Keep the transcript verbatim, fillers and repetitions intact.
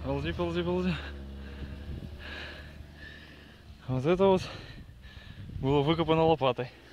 Ползи, ползи, ползи. Вот это вот было выкопано лопатой.